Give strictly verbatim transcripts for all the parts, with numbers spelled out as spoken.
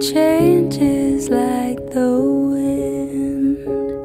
changes like the wind.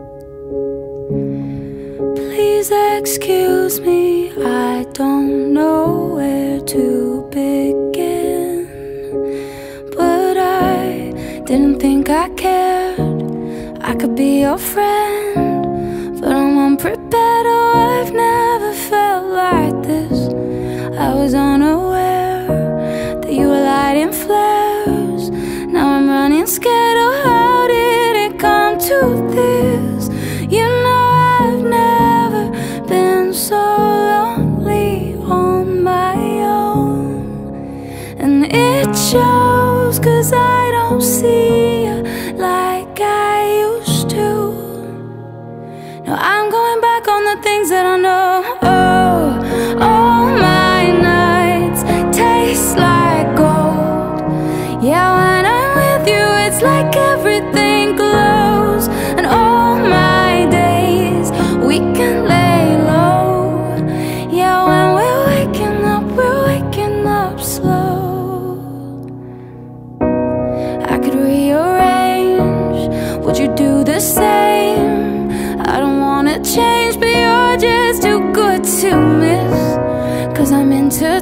Please excuse me, I don't know where to begin, but I didn't think I cared. I could be your friend, but I'm unprepared. Oh, I've never felt like this. I was unaware that you were lighting flares. Now I'm running scared. Oh, how did it come to this? You know I've never been so lonely on my own, and it shows, 'cause I don't see you like I used to. Now I'm going back on the things that I know. Oh, all my nights taste like gold. Yeah, when I'm with you, it's like everything glows. And all my days, we can lay low. Yeah, when we're waking up, we're waking up slow. I could rearrange, would you do the same? I don't wanna change, but you're just too good to miss, 'cause I'm into